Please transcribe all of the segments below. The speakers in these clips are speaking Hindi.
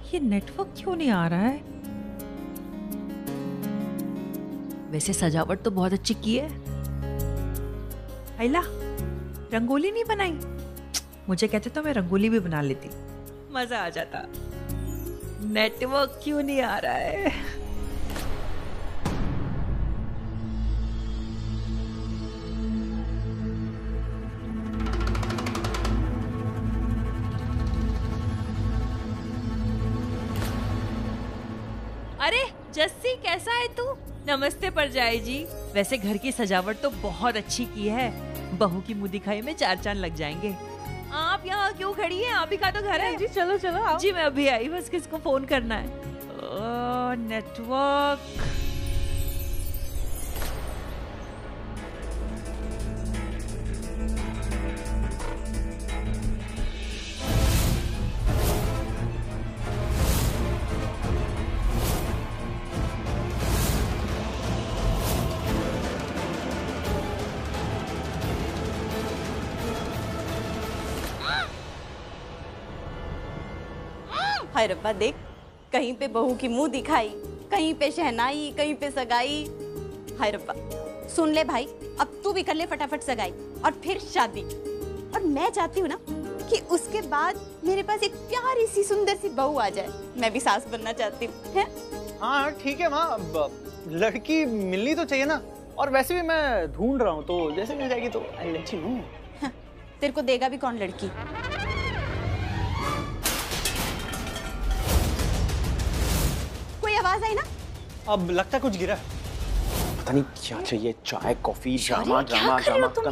ये नेटवर्क क्यों नहीं आ रहा है? वैसे सजावट तो बहुत अच्छी की है। आइला, रंगोली नहीं बनाई? मुझे कहते तो मैं रंगोली भी बना लेती, मजा आ जाता। नेटवर्क क्यों नहीं आ रहा है? अरे जस्सी, कैसा है तू? नमस्ते परजाई जी। वैसे घर की सजावट तो बहुत अच्छी की है, बहू की मुंह दिखाई में 4 चांद लग जाएंगे। आप यहाँ क्यों खड़ी हैं? आप ही का तो घर है। जी चलो चलो आओ। जी मैं अभी आई, बस किसको फोन करना है। नेटवर्क। हाय रब्बा, देख, कहीं पे बहू की मुंह दिखाई, कहीं पे शहनाई, कहीं पे सगाई। हाय रब्बा, सुन ले भाई, अब तू भी कर ले फटाफट सगाई और फिर शादी। और मैं चाहती हूँ ना कि उसके बाद मेरे पास एक प्यारी सी सुंदर सी बहू आ जाए। मैं भी सास बनना चाहती हूँ। है? हाँ ठीक है माँ, लड़की मिलनी तो चाहिए ना। और वैसे भी मैं ढूंढ रहा हूँ, तो जैसे मिल जाएगी तो आई लेट यू नो। तेरे को देगा भी कौन लड़की? कोई आवाज आई ना? अब लगता है कुछ गिरा है। पता नहीं क्या चाहिए, चाय कॉफी ड्रामा ड्रामा ड्रामा।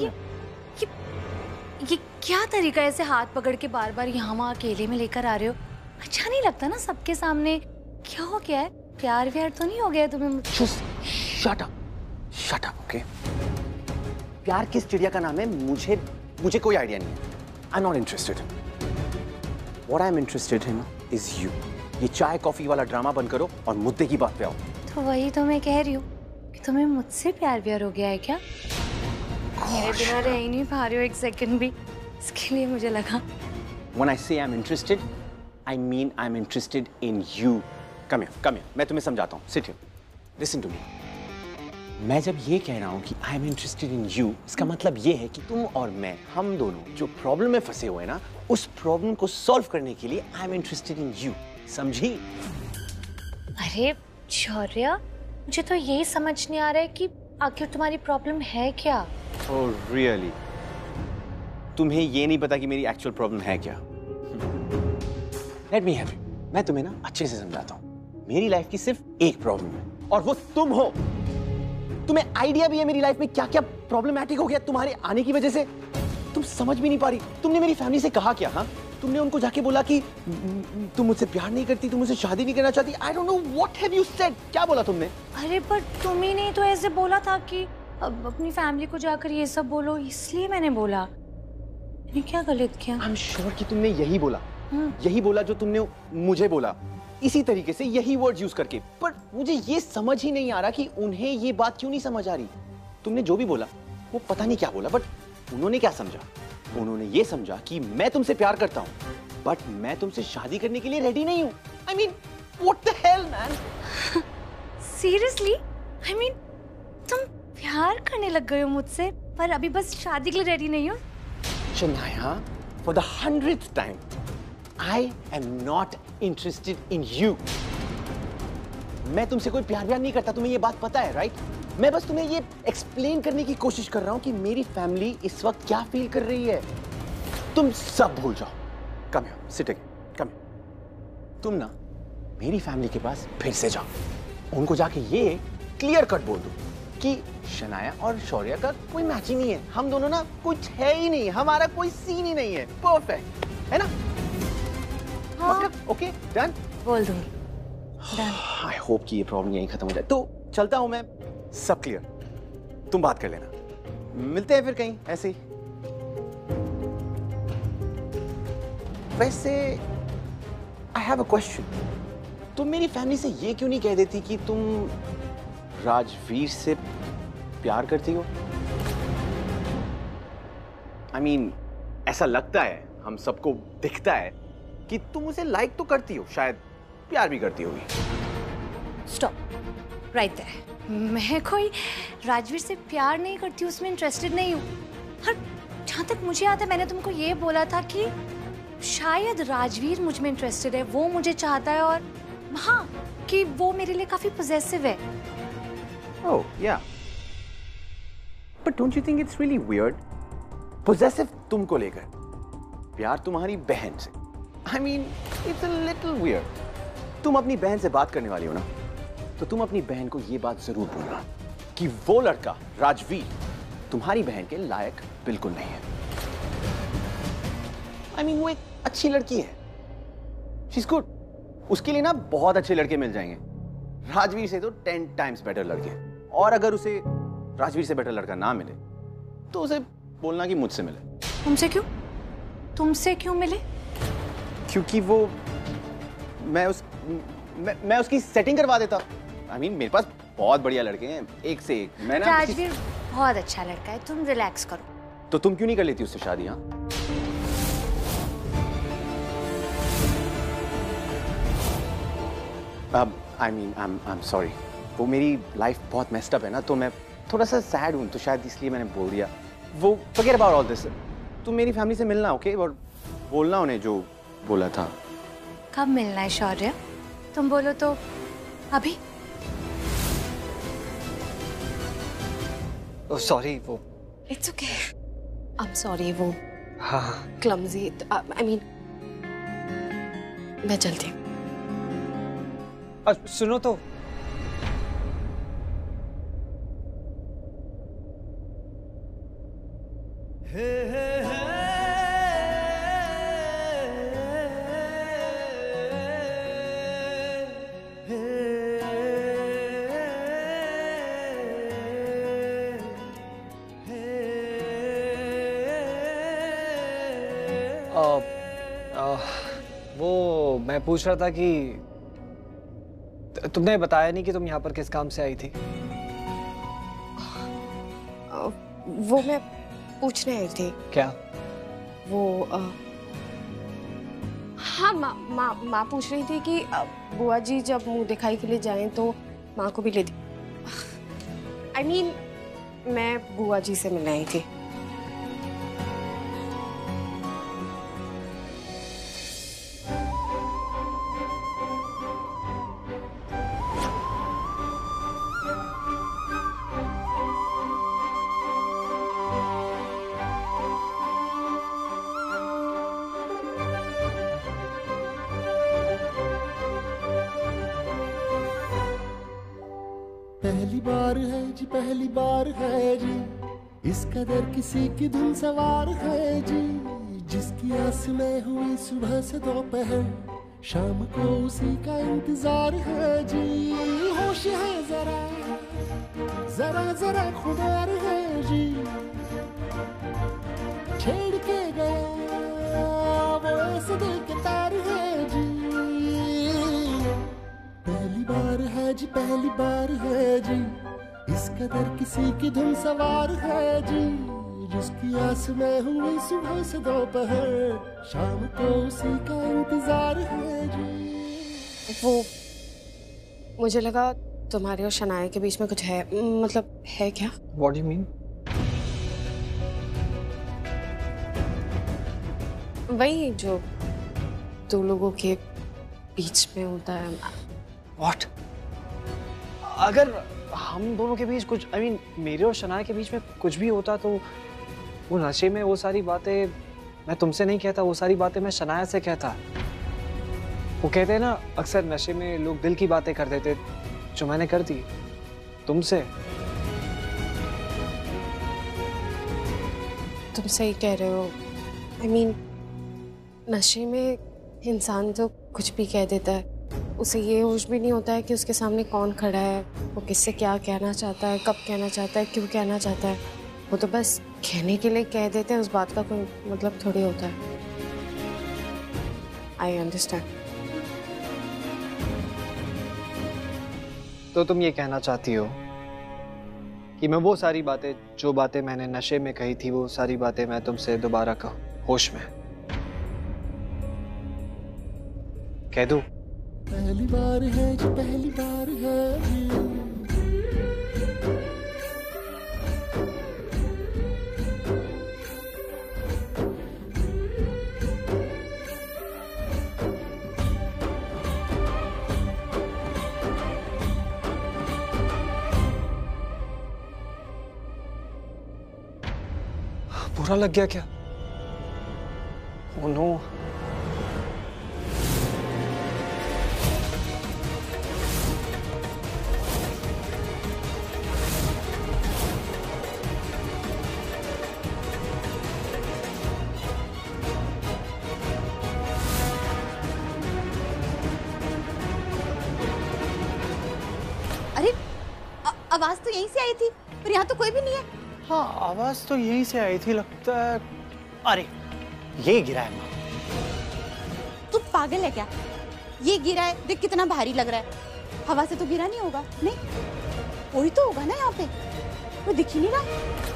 ये क्या तरीका है, ऐसे हाथ पकड़ के बार बार यहाँ वहाँ अकेले में लेकर आ रहे हो? अच्छा नहीं लगता ना सबके सामने। क्या हो गया है? प्यार व्यार तो नहीं हो गया तुम्हें? Shut up, okay? प्यार किस चिड़िया का नाम है? मुझे कोई आइडिया नहीं है। I am not interested. What I am interested in is you. ये चाय कॉफी वाला ड्रामा बंद करो और मुद्दे की बात पे आओ। तो वही तो मैं कह रही हूँ कि तुम्हें मुझसे प्यार व्यार हो गया है क्या? मेरे बिना रह ही नहीं पा रहे हो एक सेकंड भी, इसके लिए मुझे लगा। When I say I'm interested, I mean I'm interested in you. Come here. मैं तुम्हें समझाता हूँ. Sit here. Listen to me. मैं जब ये कह रहा हूँ कि I'm interested in you, इसका मतलब ये है कि तुम और मैं, हम दोनों जो प्रॉब्लम में फंसे हुए हैं ना, उस प्रॉब्लम को सॉल्व करने के लिए I'm interested in you. समझी? अरे शौर्य, मुझे तो यही समझ नहीं आ रहा है कि आखिर तुम्हारी प्रॉब्लम है क्या? Oh really? तुम्हें ये नहीं पता कि मेरी एक्चुअल प्रॉब्लम है क्या? Let me help you. मैं तुम्हें ना अच्छे से समझाता हूँ। मेरी लाइफ की सिर्फ एक प्रॉब्लम है और वो तुम हो। तुम्हें आइडिया भी है मेरी लाइफ में क्या क्या प्रॉब्लमैटिक हो गया तुम्हारे आने की वजह से। तुम समझ भी नहीं पा रही। तुमने मेरी फैमिली से कहा क्या? हाँ, तुमने उनको जाके बोला कि तुम मुझसे प्यार नहीं करती, तुम मुझसे शादी नहीं करना चाहती। I don't know what have you said. क्या बोला तुमने? अरे पर तुम ही नहीं तो ऐसे बोला था कि अब अपनी फैमिली को जाकर ये सब बोलो, इसलिए मैंने बोला। मैंने क्या गलत किया? I'm sure कि तुमने यही बोला। यही बोला जो तुमने मुझे बोला, इसी तरीके से यही वर्ड यूज करके। पर मुझे ये समझ ही नहीं आ रहा कि उन्हें ये बात क्यों नहीं समझ आ रही। तुमने जो भी बोला वो पता नहीं क्या बोला, बट उन्होंने क्या समझा? उन्होंने ये समझा कि मैं तुमसे प्यार करता हूँ, बट मैं तुमसे शादी करने के लिए रेडी नहीं हूँ। I mean, what the hell, man? Seriously? I mean, तुम प्यार करने लग गए हो मुझसे, पर अभी बस शादी के लिए रेडी नहीं हो? Shania, for the 100th time, I am not interested in you. मैं तुमसे कोई प्यार व्यार नहीं करता, तुम्हें ये बात पता है, राइट? मैं बस तुम्हें ये एक्सप्लेन करने की कोशिश कर रहा हूँ कि मेरी फैमिली इस वक्त क्या फील कर रही है। तुम सब भूल जाओ। Come here, sit again. Come here. तुम ना मेरी फैमिली के पास फिर से जाओ। उनको जाके ये क्लियर कट बोल दो कि शनाया और शौर्य का कोई मैच ही नहीं है। हम दोनों ना कुछ है ही नहीं, हमारा कोई सीन ही नहीं है। परफेक्ट, है ना? हाँ। Okay, done? बोल दूंगी। डन। आई होप कि ये प्रॉब्लम यहीं खत्म हो जाए। तो चलता हूं मैं, सब क्लियर। तुम बात कर लेना, मिलते हैं फिर कहीं ऐसे ही। वैसे आई हैव अ क्वेश्चन। तुम मेरी फैमिली से ये क्यों नहीं कह देती कि तुम राजवीर से प्यार करती हो? I mean, ऐसा लगता है, हम सबको दिखता है कि तुम उसे लाइक तो करती हो शायद, प्यार भी करती होगी। Stop right there. मैं कोई राजवीर से प्यार नहीं करती हूँ, उसमें इंटरेस्टेड नहीं हूँ। और जहाँ तक मुझे याद है मैंने तुमको ये बोला था कि शायद राजवीर मुझ में इंटरेस्टेड है, वो मुझे चाहता है और हाँ कि वो मेरे लिए काफी पॉसेसिव है। Oh, yeah. But don't you think it's really weird? Possessive तुमको लेकर, प्यार तुम्हारी बहन से। I mean, it's a little weird. तुम अपनी बहन से बात करने वाली हो ना, तो तुम अपनी बहन को ये बात जरूर बोलना कि वो लड़का राजवीर तुम्हारी बहन के लायक बिल्कुल नहीं है। I mean, वो एक अच्छी लड़की है। She's good. उसके लिए ना बहुत अच्छे लड़के मिल जाएंगे। राजवीर से तो 10 times बेटर लड़के। और अगर उसे राजवीर से बेटर लड़का ना मिले तो उसे बोलना कि मुझसे मिले। तुमसे क्यों? तुमसे क्यों मिले? क्योंकि वो मैं उसकी सेटिंग करवा देता। I mean, मेरे पास बहुत बढ़िया लड़के हैं, एक से एक। मैं ना राजवीर बहुत अच्छा लड़का है, तुम रिलैक्स करो। तो तुम क्यों नहीं कर लेती उससे शादी? हाँ, I mean, I'm sorry. वो मेरी लाइफ बहुत मेस्ड अप है ना, तो मैं थोड़ा सा सैड हूँ, तो शायद इसलिए मैंने बोल दिया। वो forget about all this. तुम मेरी फैमिली से मिलना, ओके? और बोलना उन्हें जो बोला था। कब मिलना है शौर्य? तुम बोलो तो अभी। ओह सॉरी, वो it's okay. I am sorry, वो हाँ क्लमजी। आई मीन मैं चलती हूँ। सुनो तो, वो मैं पूछ रहा था कि तुमने बताया नहीं कि तुम यहाँ पर किस काम से आई थी? वो मैं पूछने आई थी। क्या? वो हाँ, माँ पूछ रही थी कि बुआ जी जब मुंह दिखाई के लिए जाएं तो माँ को भी ले दी। I mean, मैं बुआ जी से मिलने आई थी। पहली बार है जी, पहली बार है जी, इस कदर किसी की धुन सवार है जी, जिसकी आस में हुई सुबह से दोपहर, शाम को उसी का इंतजार है जी। होश है जरा जरा जरा खुदार है जी, छेड़ के गया वो ऐसे दिल के तार है जी। पहली बार है जी, पहली बार है जी, इस कदर किसी की धुन सवार है जी, जिसकी आस में हुई सुबह से दोपहर, शाम को उसी का इंतजार है जी। वो मुझे लगा तुम्हारे और शनाया के बीच में कुछ है, मतलब है क्या? What do you mean? वही जो दो लोगों के बीच में होता है। What? अगर हम दोनों के बीच कुछ, I mean, मेरे और शनाया के बीच में कुछ भी होता तो वो नशे में वो सारी बातें मैं तुमसे नहीं कहता, वो सारी बातें मैं शनाया से कहता। वो कहते हैं ना अक्सर नशे में लोग दिल की बातें कर देते, जो मैंने कर दी तुमसे। तुम सही कह रहे हो। I mean, नशे में इंसान तो कुछ भी कह देता है, उसे ये होश भी नहीं होता है कि उसके सामने कौन खड़ा है, वो किससे क्या कहना चाहता है, कब कहना चाहता है, क्यों कहना चाहता है। वो तो बस कहने के लिए कह देते हैं, उस बात का कोई मतलब थोड़ी होता है। I understand. तो तुम ये कहना चाहती हो कि मैं वो सारी बातें, जो बातें मैंने नशे में कही थी, वो सारी बातें मैं तुमसे दोबारा कहूं होश में? कह दूं? पहली बार है जी, पहली बार है जी। बुरा लग गया क्या? Oh no. अरे आवाज तो यहीं से आई थी, पर यहाँ तो कोई भी नहीं है। हाँ, आवाज तो यहीं से आई थी लगता है। अरे ये गिरा है माँ। तू पागल है क्या? ये गिरा है, देख कितना भारी लग रहा है। हवा से तो गिरा नहीं होगा। नहीं, कोई तो होगा ना यहाँ पे, कोई दिख ही नहीं रहा।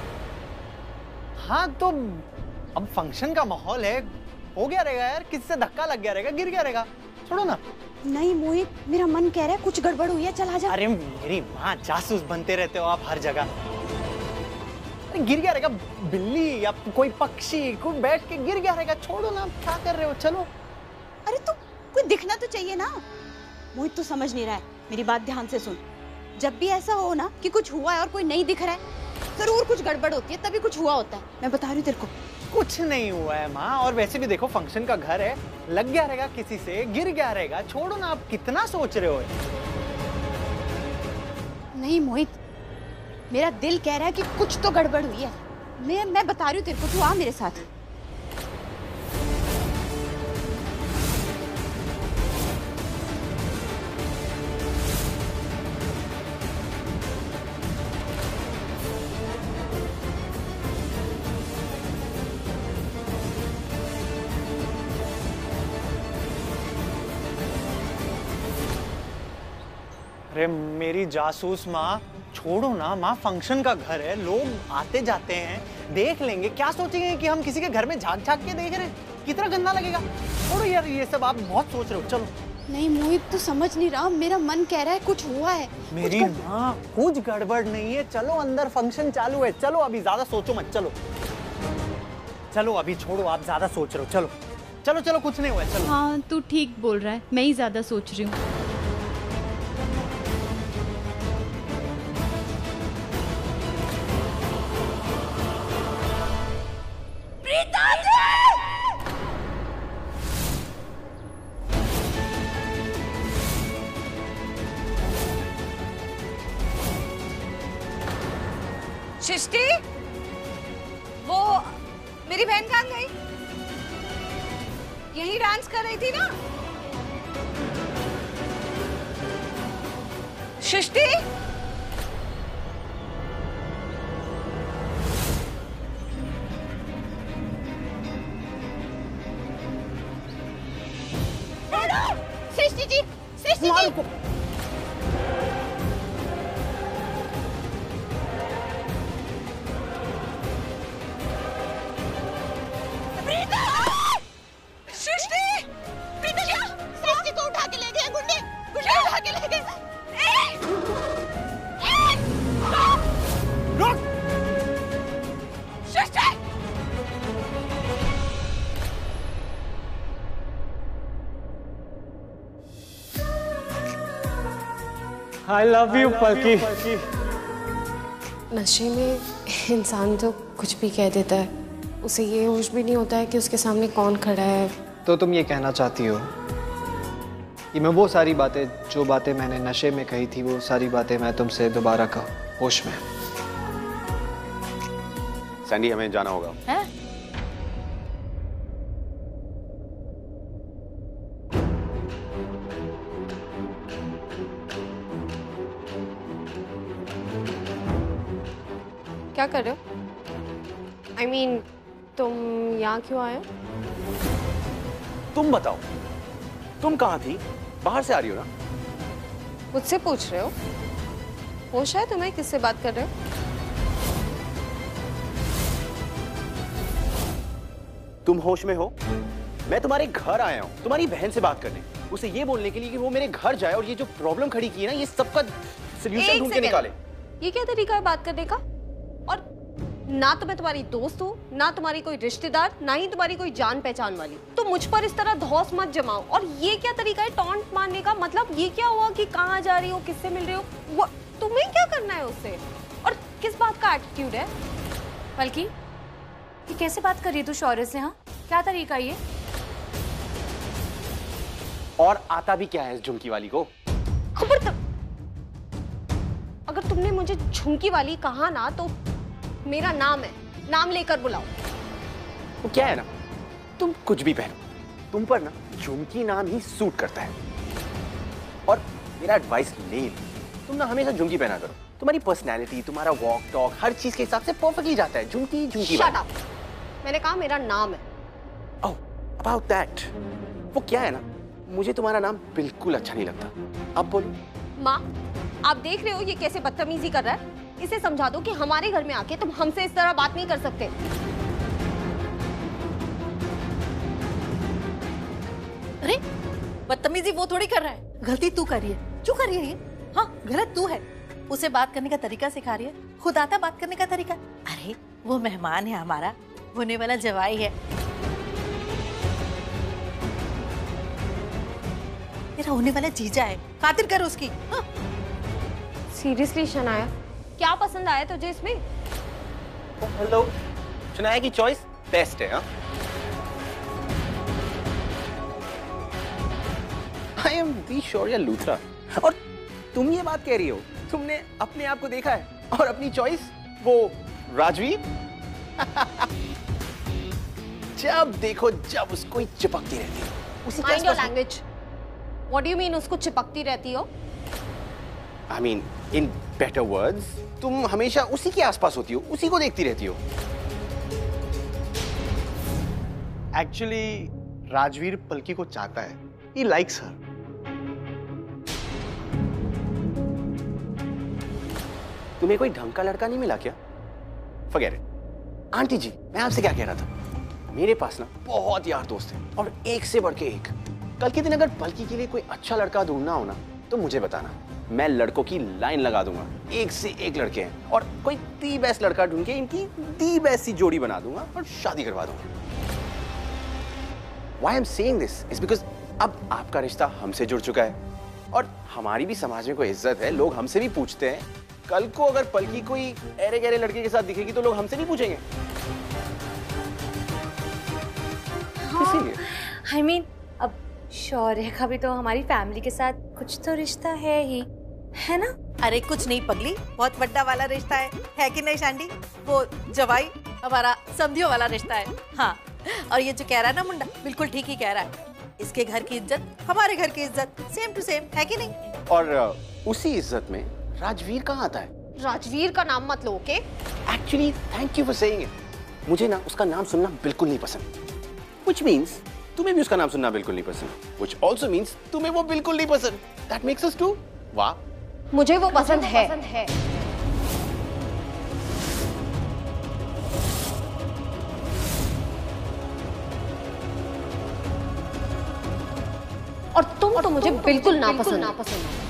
हाँ तो अब फंक्शन का माहौल है, हो गया रहेगा यार, किसी से धक्का लग गया रहेगा, गिर गया रहेगा, छोड़ो ना। नहीं मोहित, मेरा मन कह रहा है कुछ गड़बड़ हुई है, चला जा। अरे मेरी माँ, जासूस बनते रहते हो आप हर जगह। गिर गया रहेगा, बिल्ली या कोई पक्षी कोई बैठ के गिर गया रहेगा, छोड़ो ना, क्या कर रहे हो, चलो। अरे तो कोई दिखना तो चाहिए ना। मोहित तू समझ नहीं रहा है, मेरी बात ध्यान से सुन। जब भी ऐसा हो ना कि कुछ हुआ है और कोई नहीं दिख रहा है, जरूर कुछ गड़बड़ होती है, तभी कुछ हुआ होता है। मैं बता रही हूँ तेरे को। कुछ नहीं हुआ है माँ, और वैसे भी देखो फंक्शन का घर है, लग गया रहेगा किसी से, गिर गया रहेगा, छोड़ो ना, आप कितना सोच रहे हो। नहीं मोहित, मेरा दिल कह रहा है कि कुछ तो गड़बड़ हुई है। मैं बता रही हूँ तेरे को, तू आ मेरे साथ। अरे मेरी जासूस माँ, छोड़ो ना माँ, फंक्शन का घर है, लोग आते जाते हैं, देख लेंगे, क्या सोचेंगे कि हम किसी के घर में झांक झांक के देख रहे हैं, कितना गंदा लगेगा। छोड़ो यार ये सब, आप बहुत सोच रहे हो, चलो। नहीं मोहित तू समझ नहीं रहा, मेरा मन कह रहा है कुछ हुआ है। मेरी माँ, कुछ गड़बड़ नहीं है, चलो अंदर फंक्शन चालू है, चलो अभी ज्यादा सोचो मत, चलो चलो अभी, छोड़ो आप ज्यादा सोच रहे हो, चलो चलो चलो, कुछ नहीं हुआ है, चलो। हाँ तू ठीक बोल रहा है, मैं ही ज्यादा सोच रही हूँ। सृष्टि, वो मेरी बहन कहाँ गई? यही डांस कर रही थी ना? सृष्टि, सृष्टि जी, सृष्टि जी। सृष्टि को उठा के ले गए गुंडे, गुंडे उठा के ले गए। I love you, पलकी। नशे में इंसान तो कुछ भी कह देता है, उसे ये होश भी नहीं होता है कि उसके सामने कौन खड़ा है। तो तुम ये कहना चाहती हो कि मैं वो सारी बातें, जो बातें मैंने नशे में कही थी, वो सारी बातें मैं तुमसे दोबारा कहूँ होश में? सैंडी, हमें जाना होगा। है? क्या कर रहे हो? I mean, तुम यहाँ क्यों आए हो? तुम बताओ, तुम कहाँ थी? बाहर से आ रही हो ना? मुझसे पूछ रहे हो? होश है तुम्हें, किससे बात कर रहे हो? तुम होश में हो? मैं तुम्हारे घर आया हूँ तुम्हारी बहन से बात करने, उसे ये बोलने के लिए कि वो मेरे घर जाए और ये जो प्रॉब्लम खड़ी की है ना, ये सबका सॉल्यूशन ढूंढ के निकाले। ये क्या तरीका है बात करने का? और ना तो मैं तुम्हारी दोस्त हूँ, ना तुम्हारी कोई रिश्तेदार, ना ही तुम्हारी कोई जान पहचान वाली। तो मुझ पर इस तरह धौंस मत जमाओ। और ये क्या तरीका है टॉन्ट मारने का? मतलब ये क्या हुआ कि कहाँ जा रही हो, किससे मिल रही हो? वो तुम्हें क्या करना है उससे? और किस बात का एटीट्यूड है? बल्कि ये कैसे बात कर रही है तू शौर्य से? हाँ, क्या तरीका ये? और आता भी क्या है इस झुमकी वाली को? खबरदार, अगर तुमने मुझे झुमकी वाली कहा ना तो मेरा नाम है, नाम लेकर बुलाओ। वो क्या है ना, तुम कुछ भी पहनो, तुम पर ना झुमकी नाम ही सूट करता है। और मेरा एडवाइस ले, तुम ना हमेशा झुमकी पहना करो। तुम्हारी पर्सनैलिटी, तुम्हारा वॉक टॉक हर चीज के हिसाब से परफेक्टली जाता है। झुमकी झुमकी शट अप, मैंने कहा मेरा नाम है। ओह, अबाउट दैट, वो क्या है ना, मुझे तुम्हारा नाम बिल्कुल अच्छा नहीं लगता। अब बोलो। माँ, आप देख रहे हो ये कैसे बदतमीजी कर रहा है? इसे समझा दो कि हमारे घर में आके तुम हमसे इस तरह बात नहीं कर सकते। अरे बदतमीजी वो थोड़ी कर रहा है, गलती तू कर रही है। क्यों कर रही है ये? हाँ, गलत तू है। उसे बात करने का तरीका सिखा रही है, खुद आता बात करने का तरीका। अरे वो मेहमान है हमारा, होने वाला जवाई है। तेरा होने वाला जीजा है, खातिर कर उसकी। हाँ। सीरियसली शनाया, क्या पसंद आया तुझे इसमें? हेलो, शनाया की चॉइस बेस्ट है। हाँ, आई एम दी शौर्य लूथरा। और तुम ये बात कह रही हो, तुमने अपने आप को देखा है और अपनी चॉइस वो राजवीर। जब देखो जब उसको ही चिपकती रहती है, उसी mind your language. What do you mean उसको चिपकती रहती हो? I mean, in better words, तुम हमेशा उसी के आसपास होती हो, उसी को देखती रहती हो। एक्चुअली राजवीर पलकी को चाहता है, he likes her। तुम्हें कोई ढंग का लड़का नहीं मिला क्या? Forget it। आंटी जी, मैं आपसे क्या कह रहा था, मेरे पास ना बहुत यार दोस्त हैं और एक से बढ़ के एक। कल के दिन अगर पलकी के लिए कोई अच्छा लड़का ढूंढना हो ना तो मुझे बताना, मैं लड़कों की लाइन लगा दूंगा। एक से एक लड़के हैं और कोई दी बेस्ट लड़का ढूंढ के इनकी दी बेस्ट सी जोड़ी बना दूंगा और शादी करवा दूंगा। Why I'm saying this is because अब आपका रिश्ता हमसे जुड़ चुका है और हमारी भी समाज में कोई इज्जत है। लोग हमसे भी पूछते हैं। कल को अगर पलकी कोई ऐरे गहरे लड़के के साथ दिखेगी तो लोग हमसे नहीं पूछेंगे। इसीलिए I mean, अब शौर्य का भी तो हमारी फैमिली के साथ कुछ तो रिश्ता है ही, है ना? अरे कुछ नहीं पगली, बहुत बड़ा वाला रिश्ता है कि नहीं शांडी? वो जवाई हमारा समधियों वाला रिश्ता है। हाँ, और ये जो कह रहा है ना मुंडा, बिल्कुल ठीक ही कह रहा है। इसके घर की इज्जत, हमारे घर की इज्जत, सेम टू सेम, है कि नहीं? और उसी इज्जत में राजवीर कहाँ आता है? राजवीर का नाम मत लो, okay? Actually thank you for saying it. मुझे ना उसका नाम सुनना बिल्कुल नहीं पसंद। Which means तुम्हें भी उसका नाम सुनना बिल्कुल नहीं पसंद। Which also means तुम्हें वो बिल्कुल नहीं पसंद। That makes us two। वाह, मुझे वो पसंद है। और तुम तो मुझे बिल्कुल नापसंद हो।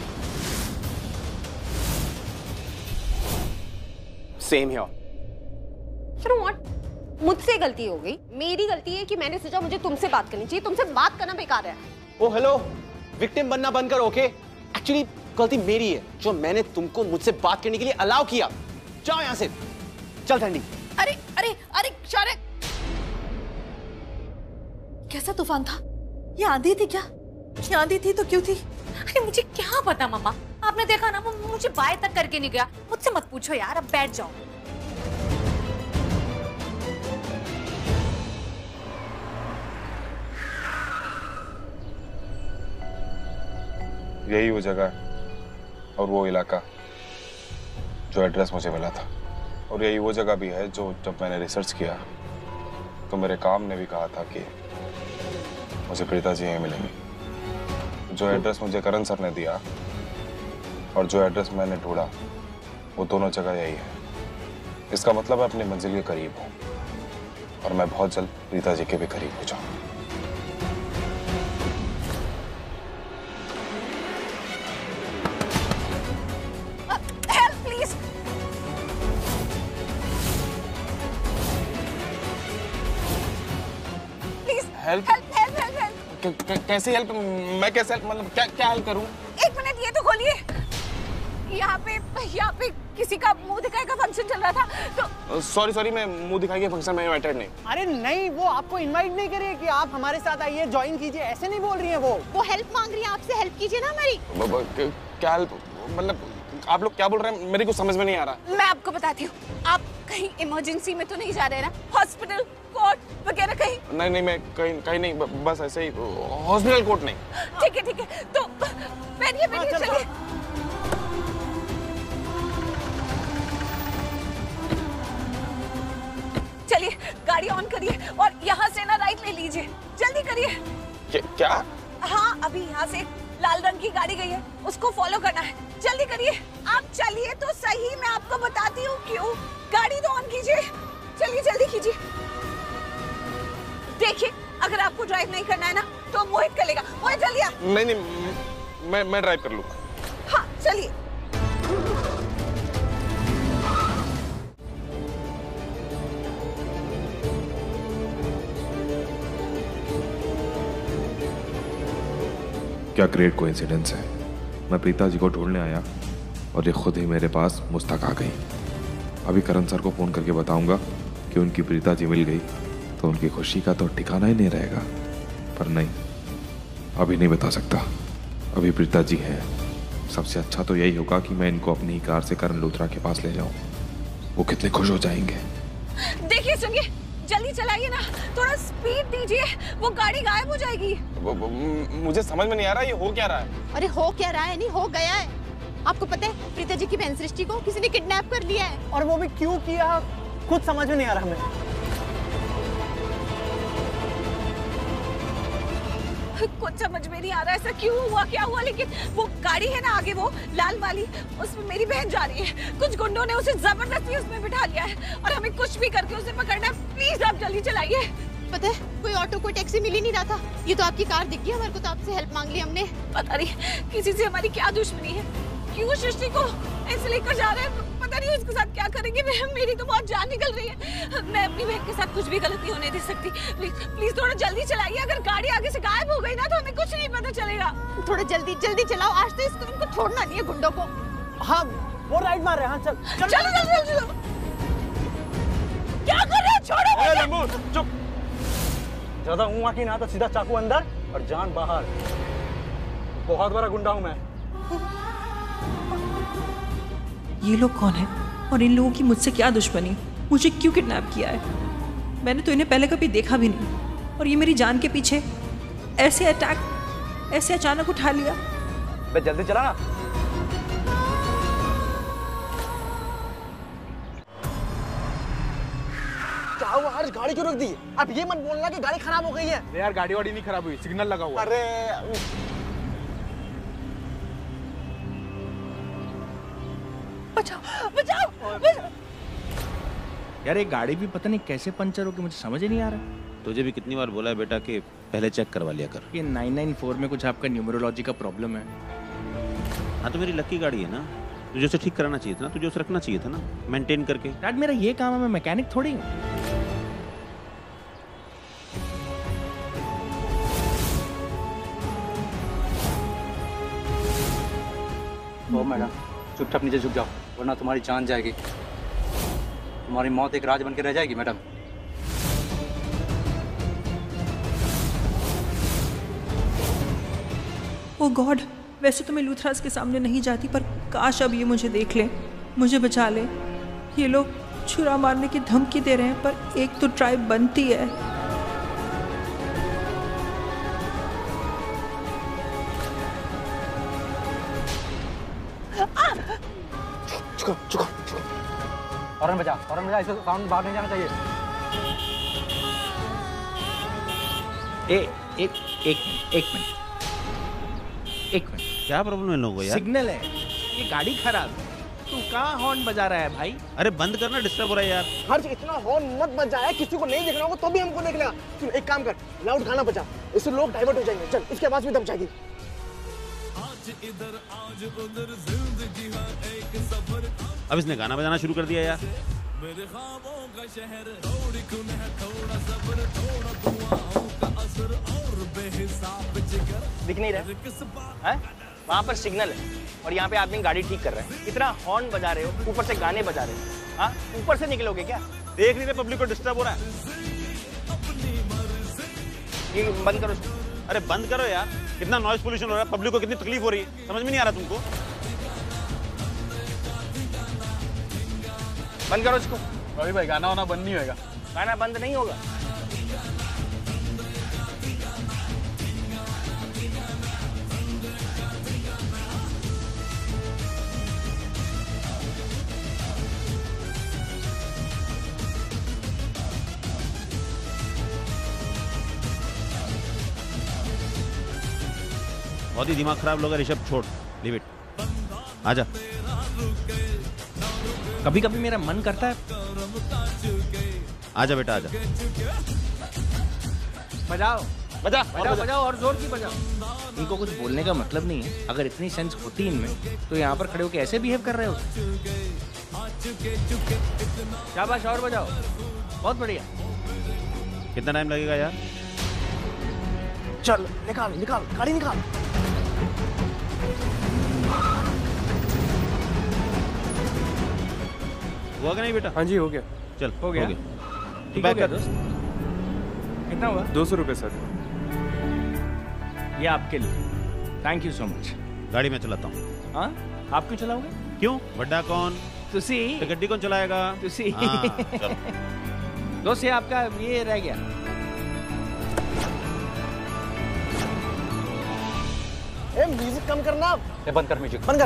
Same here। You know what? मुझसे गलती हो गई। मेरी गलती है कि मैंने सोचा मुझे तुमसे बात करनी चाहिए। तुमसे बात करना बेकार है। ओ हेलो, विक्टिम बनना बंद करो, ओके? एक्चुअली गलती मेरी है जो मैंने तुमको मुझसे बात करने के लिए अलाउ किया। जाओ यहाँ से, चल ठंडी। अरे अरे अरे शौर्य, कैसा तूफान था? ये आंधी थी क्या? ये आंधी थी तो क्यों थी? अरे मुझे क्या पता मामा, आपने देखा ना वो मुझे बाय तक करके नहीं गया। मुझसे मत पूछो यार, अब बैठ जाओ। यही वो जगह है और वो इलाका जो एड्रेस मुझे मिला था, और यही वो जगह भी है जो जब मैंने रिसर्च किया तो मेरे काम ने भी कहा था कि मुझे प्रीता जी यहीं मिलेंगी। जो एड्रेस मुझे करण सर ने दिया और जो एड्रेस मैंने ढूंढा वो दोनों जगह यही है। इसका मतलब मैं अपनी मंजिल के करीब हूँ और मैं बहुत जल्द प्रीता जी के भी करीब हो जाऊँ। हेल्प कैसे हेल्प? मैं कैसे हेल्प मतलब क्या हेल्प करूं? एक मिनट ये तो खोलिए। यहाँ पे किसी का मुंह दिखाई का फंक्शन चल रहा था तो सॉरी मैं मुंह दिखाई के फंक्शन में इनवाइटेड नहीं। अरे नहीं, वो आपको इनवाइट नहीं कर रही है कि आप हमारे साथ आइए, ज्वाइन कीजिए, ऐसे नहीं बोल रही है वो हेल्प मांग रही है आपसे, हेल्प कीजिए ना हमारी। क्या हेल्प मतलब आप लोग क्या बोल रहे हैं? मेरे को समझ में नहीं आ रहा। मैं आपको बताती हूँ, आप कहीं इमरजेंसी में तो नहीं जा रहे ना? हॉस्पिटल, कोर्ट वगैरह कहीं? नहीं मैं कहीं नहीं, बस ऐसे ही हॉस्पिटल कोर्ट नहीं। ठीक है तो बैठिए चलिए। चलिए गाड़ी ऑन करिए और यहाँ से ना राइट ले लीजिए, जल्दी करिए। क्या? हाँ, अभी यहाँ से लाल रंग की गाड़ी गई है, उसको फॉलो करना है, जल्दी करिए। आप चलिए तो सही, मैं आपको बताती हूँ क्यों। गाड़ी तो ऑन कीजिए, चलिए जल्दी कीजिए। देखिए अगर आपको ड्राइव नहीं करना है ना तो मोहित कर लेगा। मोहित जल्दी आ। नहीं मैं ड्राइव कर लूँगा। हाँ चलिए। क्या ग्रेट कोइंसिडेंस है। मैं प्रीता जी को ढूंढने आया और ये खुद ही मेरे पास मुस्तक आ गई। अभी करण सर को फोन करके बताऊंगा कि उनकी प्रीता जी मिल गई तो उनकी खुशी का तो ठिकाना ही नहीं रहेगा। पर नहीं, अभी नहीं बता सकता। अभी प्रीता जी हैं। सबसे अच्छा तो यही होगा कि मैं इनको अपनी ही कार से करण लूथरा के पास ले जाऊं। वो कितने खुश हो जाएंगे। देखिए सुनिए, जल्दी चलाइए ना, थोड़ा स्पीड दीजिए, वो गाड़ी गायब हो जाएगी। मुझे समझ में नहीं आ रहा ये हो क्या रहा है। अरे हो क्या रहा है? नहीं हो गया है। आपको पता है प्रीता जी की बहन सृष्टि को किसी ने किडनैप कर लिया है। और वो भी क्यों किया, कुछ समझ में नहीं आ रहा हमें। कुछ समझ में नहीं आ रहा ऐसा क्यों हुआ, क्या हुआ। लेकिन वो गाड़ी है ना आगे, वो लाल वाली, उसमें मेरी बहन जा रही है। कुछ गुंडों ने उसे जबरदस्ती उसमें बिठा लिया है और हमें कुछ भी करके उसे पकड़ना है। प्लीज आप जल्दी चलाइए। पता है कोई ऑटो, कोई टैक्सी मिल ही नहीं रहा था। ये तो आपकी कार दिख गई, हमारे को तो आपसे हेल्प मांग ली हमने। पता नहीं किसी से हमारी क्या दुश्मनी है, क्यों सृष्टि को ऐसे लेकर जा रहे हैं। पता नहीं उसके साथ क्या करेंगे। मेरी तो बहुत जान निकल रही है। मैं अपनी बहन के साथ कुछ भी गलती होने दे सकती। प्लीज थोड़ा जल्दी चलाइए। अगर गाड़ी आगे से गायब हो गई ना तो हमें कुछ नहीं पता चलेगा। थोड़ा जल्दी चलाओ, आज तो इनको छोड़ना नहीं है गुंडों को। हाँ वो राइट मार रहे हैं। हाँ चलो। क्या कर रहे हो? छोड़ो मुझे। चुप। ज्यादा हूँ आकी ना तो सीधा चाकू अंदर और जान बाहर। बहुत बड़ा गुंडा हूँ मैं। ये लोग कौन है और इन लोगों की मुझसे क्या दुश्मनी? मुझे क्यों किडनैप किया है? मैंने तो इन्हें पहले कभी देखा भी नहीं और ये मेरी जान के पीछे ऐसे अटैक, ऐसे अचानक उठा लिया। बे जल्दी चला ना। क्या हुआ, आज गाड़ी क्यों रख दी? अब ये मत बोलना कि गाड़ी खराब हो गई है। यार गाड़ी वाड़ी नहीं खराब हुई, सिग्नल लगा हुआ। अरे बचाओ। यार ये गाड़ी भी पता नहीं कैसे पंचर हो गई, मुझे समझ ही नहीं आ रहा। तुझे भी कितनी बार बोला है बेटा कि पहले चेक करवा लिया कर। ये 994 में कुछ आपका न्यूमरोलॉजी का प्रॉब्लम है। हाँ तो मेरी लकी गाड़ी है ना, तुझे उसे ठीक कराना चाहिए था ना, तुझे उसे रखना चाहिए था ना मेंटेन करके। डैड मेरा ये काम है, मैं मैकेनिक थोड़ी हूँ। ओ मैडम चुपचाप नीचे झुक जाओ वरना तुम्हारी जान जाएगी। तुम्हारी मौत एक राज बन के रह जाएगी मैडम। ओ गॉड, वैसे तो मैं लूथरास के सामने नहीं जाती, पर काश अब ये मुझे देख ले, मुझे बचा ले। ये लोग छुरा मारने की धमकी दे रहे हैं, पर एक तो ट्राइब बनती है। चुको। हॉर्न बजा, इसे साउंड बाहर नहीं जाना चाहिए। एक मिनट। क्या प्रॉब्लम है लोगों को यार? सिग्नल है, ये गाड़ी खराब है। तू कहाँ हॉर्न बजा रहा है भाई? अरे बंद करना, डिस्टर्ब हो रहा है यार। हर्ष इतना हॉर्न मत बजाया, किसी को नहीं देखना होगा तो भी हमको देख लेगा। सुन एक काम कर, लाउड गाना बजा, इससे लोग डाइवर्ट हो जाएंगे। चल इसकी आवाज भी दब जाएगी। अब इसने गाना बजाना शुरू कर दिया यार। मेरे ख्वाबों का शहर थोड़ी कुन्ह थोड़ा सब्र थोड़ा दुआओं का असर और बेहिसाब जिगर दिख नहीं रहा है? वहाँ पर सिग्नल है और यहाँ पे आदमी गाड़ी ठीक कर रहा है। इतना हॉर्न बजा रहे हो, ऊपर से गाने बजा रहे हो। हाँ, ऊपर से निकलोगे क्या? देख नहीं रहे पब्लिक को डिस्टर्ब हो रहा है। ये बंद करो। अरे बंद करो यार, कितना नॉइज पोल्यूशन हो रहा है, पब्लिक को कितनी तकलीफ हो रही है, समझ में नहीं आ रहा तुमको? बंद करो इसको। अभी भाई गाना वाना बंद नहीं होगा। गाना बंद नहीं होगा। बहुत ही दिमाग खराब लोग है ऋषभ, छोड़, लीव इट, आजा। कभी कभी मेरा मन करता है। आजा बेटा आजा। बजाओ बजा बजाओ और जोर की बजाओ। इनको कुछ बोलने का मतलब नहीं है। अगर इतनी सेंस होती इनमें तो यहाँ पर खड़े होकर ऐसे बिहेव कर रहे हो। शाबाश, और बजाओ, बहुत बढ़िया। कितना टाइम लगेगा यार? चल निकाल निकाल, गाड़ी निकाल। हुआ कि नहीं बेटा? हाँ जी हो गया। चल हो गया। ठीक हो गया दोस्त। कितना हुआ? 200 रुपये सर। ये आपके लिए, थैंक यू सो मच। गाड़ी में चलाता हूँ। हाँ, आप क्यों चलाओगे? क्यों? बड्डा कौन? तुसी। तो गड्डी कौन चलाएगा? तुसी। हाँ, चलो। दोस्त, ये आपका ये रह गया। म्यूजिक कम करना। बंद कर म्यूजिक, बंद कर।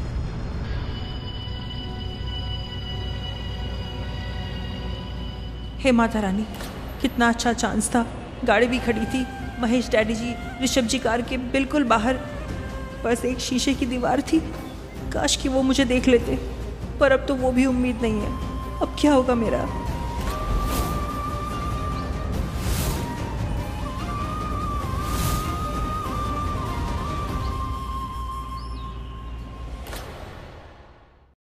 हे माता रानी, कितना अच्छा चांस था। गाड़ी भी खड़ी थी, महेश डैडी जी, ऋषभ जी कार के बिल्कुल बाहर। बस एक शीशे की दीवार थी, काश कि वो मुझे देख लेते, पर अब तो वो भी उम्मीद नहीं है। अब क्या होगा मेरा?